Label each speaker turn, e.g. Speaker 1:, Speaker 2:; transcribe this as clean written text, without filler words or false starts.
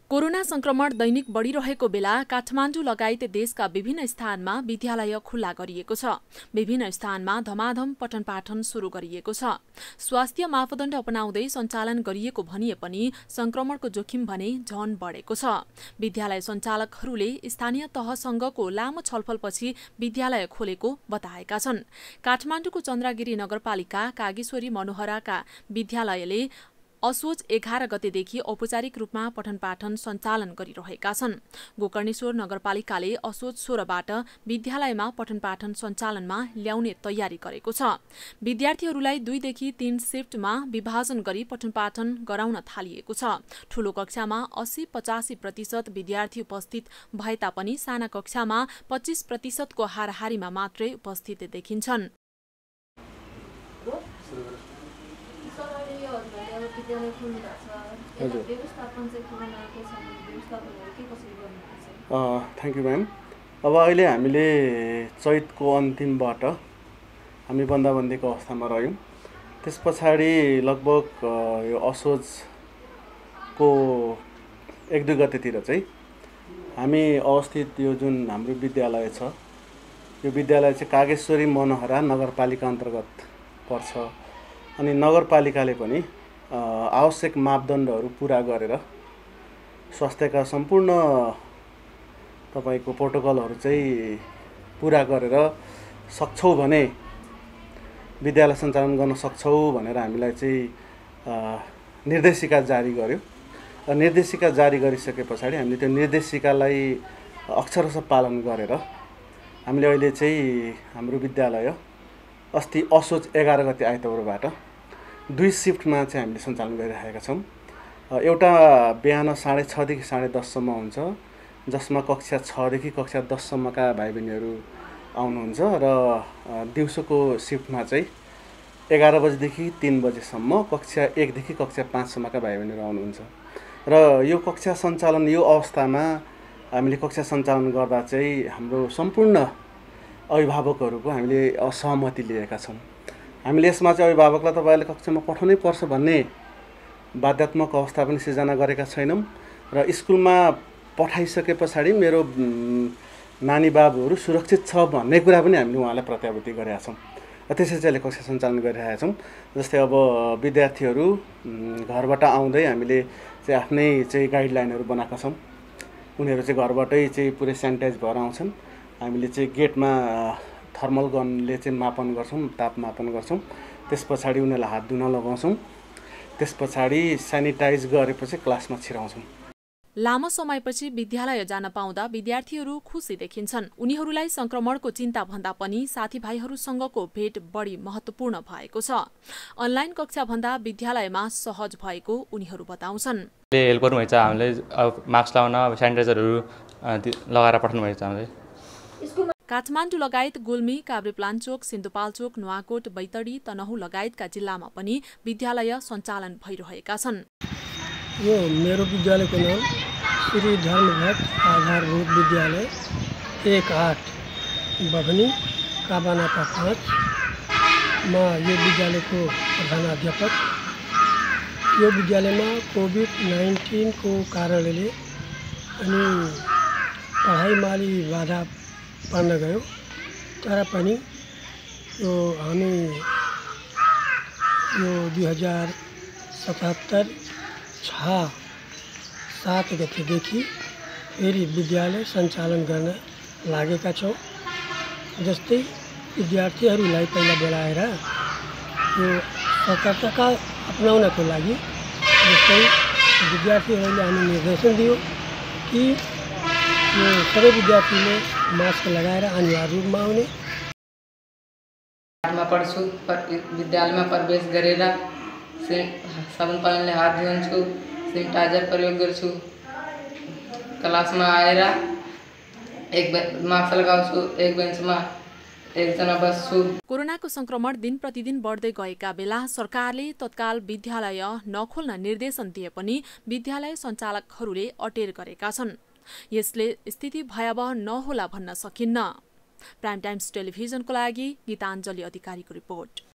Speaker 1: Corona संक्रमण दैनिक बढिरहेको बेला काठमाडौँ लगायत देशका विभिन्न स्थानमा विद्यालय खुल्ला गरिएको छ। विभिन्न स्थानमा धमाधम पठन पाठन सुरु गरिएको छ। स्वास्थ्य मापदण्ड अपनाउँदै सञ्चालन गरिएको भनिए पनि संक्रमणको जोखिम भने झन बढेको छ। विद्यालय सञ्चालकहरूले स्थानीय तहसँगको लामो छलफलपछि विद्यालय खोलेको बताएका छन्। काठमाडौँको चन्द्रगिरी नगरपालिका कागेश्वरी मनोहराका विद्यालयले असोज 11 गतेदेखि औपचारिक रूपमा पठन पाठन सञ्चालन गरिरहेका छन्। गोकर्णेश्वर नगरपालिकाले असोज 16बाट विद्यालयमा पठन पाठन सञ्चालनमा ल्याउने तयारी गरेको छ। विद्यार्थीहरूलाई 2 देखि 3 शिफ्टमा विभाजन गरी पठन पाठन गराउन थालिएको छ। ठूलो कक्षामा 80-85% विद्यार्थी उपस्थित भए तापनि साना कक्षामा 25% को हाराहारीमा मात्रै उपस्थित देखिन्छन्।
Speaker 2: Thank you ma'am. अब अहिले हामीले चैतको अन्तिमबाट हामी बन्दाबन्दीको अवस्थामा रह्यौँ। त्यस पछाडि लगभग यो असोजको 1-2 गतेतिर चाहिँ हामी अवस्थित यो जुन हाम्रो विद्यालय छ, यो विद्यालय चाहिँ कागेश्वरी मनोहरा नगरपालिका अन्तर्गत पर्छ। अनि नगरपालिकाले पनि आवश्यक मापदण्डहरू पुरा गरेर स्वास्थ्यका सम्पूर्ण तपाईको प्रोटोकलहरू चाहिँ पुरा गरेर सक्छौँ भने विद्यालय सञ्चालन गर्न सक्छौँ भनेर हामीलाई चाहिँ निर्देशिका जारी गर्यो। निर्देशिका जारी गरिसके पछाडि हामीले त्यो निर्देशिकालाई अक्षरशः पालन गरेर हामीले अहिले चाहिँ हाम्रो विद्यालय अस्ति असोज 11 गते आइतबारबाट 2 शिफ्टमा चाहिँ हामीले सञ्चालन गरिरहेका छौँ। एउटा बिहान 6:30 देखि 10:30 सम्म हुन्छ, जसमा कक्षा 6 देखि कक्षा 10 सम्मका भाइ बहिनीहरू आउनुहुन्छ र दिउँसोको शिफ्टमा चाहिँ 11 बजेदेखि 3 बजेसम्म कक्षा 1 देखि कक्षा 5 सम्मका भाइ बहिनीहरू आउनुहुन्छ। र यो कक्षा सञ्चालन यो अवस्थामा हामीले कक्षा सञ्चालन गर्दा चाहिँ हाम्रो सम्पूर्ण अभिभावकहरूको हामीले असहमति लिएका छौँ। हामीले यसमा चाहिँ अभिभावकलाई तपाईले कक्षामा पठाउनै पर्छ भन्ने बाध्यात्मक अवस्था पनि सिर्जना गरेका छैनौँ र स्कुलमा पठाइसके पछाडि मेरो नानी बाबुहरू सुरक्षित छ भन्ने कुरा पनि हामीले उहाँलाई प्रत्याभूति गरेका छौँ। त्यसरी चाहिँ कक्षा सञ्चालन गरिरहेका छौँ। जस्तै अब विद्यार्थीहरू घरबाट आउँदै हामीले चाहिँ आफ्नै चाहिँ गाइडलाइनहरू बनाएका छौँ। उनीहरू चाहिँ घरबाटै चाहिँ पुरै सेनिटाइज भएर आउँछन्। हामीले चाहिँ गेटमा थर्मल गनले चाहिँ मापन गर्छौँ, ताप मापन गर्छौँ। त्यस पछाडि उनीहरूलाई हात धुन लगाउँछौँ। त्यस पछाडि सेनिटाइज गरेपछि क्लासमा छिराउँछौँ।
Speaker 1: लामो समयपछि विद्यालय जान पाउँदा विद्यार्थीहरू खुसी देखिन्छन्। उनीहरूलाई संक्रमणको चिन्ता भन्दा पनि साथीभाइहरूसँगको भेट बढी महत्त्वपूर्ण भएको छ। अनलाइन कक्षा भन्दा विद्यालयमा सहज भएको उनीहरू बताउँछन्।
Speaker 3: हेल्प गर्नुभएछ, हामीले मास्क लगाउन सेनिटाइजरहरू लगाएर पठाउनुभएछ। हामीले
Speaker 1: काठमाडौँ लगायत गुल्मी, काभ्रेप्लान्चोक, सिन्धुपाल्चोक, नुवाकोट, बैतडी, तनहुँ लगायतका जिल्लामा पनि विद्यालय सञ्चालन भइरहेका छन्।
Speaker 4: यो मेरो विद्यालयको नाम श्री धर्मभक्त आधारभूत विद्यालय 1-8 बभनी काबानापा 5 मा यो विद्यालयको प्रधानाध्यापक। यो विद्यालयमा कोभिड-19 को कारणले अनि पढाइमा अलि बाधा पर्न गयो, तर पनि यो हामी यो 2077 7 गतेदेखि फेरि विद्यालय सञ्चालन गर्न लागेका छौँ। जस्तै विद्यार्थीहरूलाई पहिला बोलाएर यो सतर्कता अपनाउनको लागि जस्तै विद्यार्थीहरूले हामी निर्देशन दियो कि यो सबै विद्यार्थीले मास्क लगाएर अनिवार्य रूपमा आउने।
Speaker 5: पढ्छु, विद्यालयमा प्रवेश गरेर साबुन पानीले हात धुन्छु, सेनिटाइजर प्रयोग गर्छु। क्लासमा आएर मास्क लगाउँछु, एक बेन्चमा एकजना बस्छु।
Speaker 1: कोरोनाको संक्रमण दिन प्रतिदिन बढ्दै गएका बेला सरकारले तत्काल विद्यालय नखोल्न निर्देशन दिए पनि विद्यालय सञ्चालकहरूले अटेर गरेका छन्। यसले स्थिति भयावह नहोला भन्न सकिन्न। प्राइम टाइम्स टेलिभिजनको लागि गीताञ्जली अधिकारीको रिपोर्ट।